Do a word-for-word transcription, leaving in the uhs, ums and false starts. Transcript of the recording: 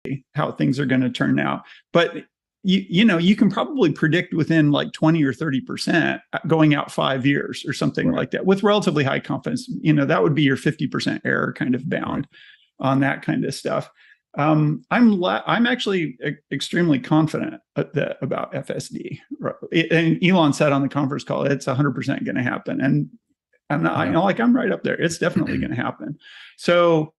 how things are going to turn out. But you, you know, you can probably predict within like twenty or thirty percent going out five years or something right. like that with relatively high confidence. You know, that would be your fifty percent error kind of bound right. on that kind of stuff. Um, I'm I'm actually e- extremely confident that, about F S D. And Elon said on the conference call, it's one hundred percent going to happen. And I'm not, yeah. I know, like I'm right up there. It's definitely going to happen. So